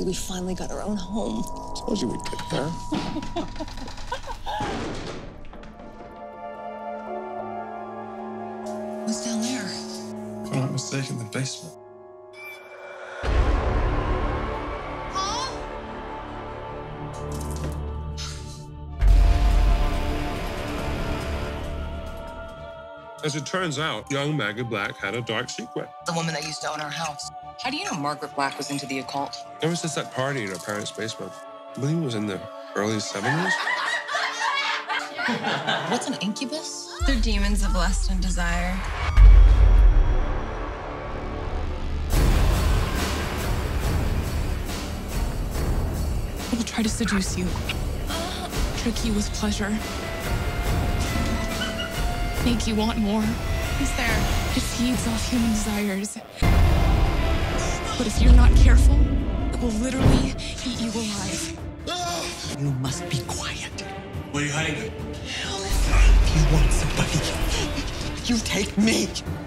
we finally got our own home. Told you we'd get there. What's down there? If I'm not mistaken, the basement. As it turns out, young Maggie Black had a dark secret. The woman that used to own our house. How do you know Margaret Black was into the occult? There was just that party in her parents' basement. I believe it was in the early 70s. What's an incubus? They're demons of lust and desire. I will try to seduce you. Trick you with pleasure. Make you want more. Who's there? It feeds off human desires. But if you're not careful, it will literally eat you alive. You must be quiet. What are you hiding? If you want somebody, you take me.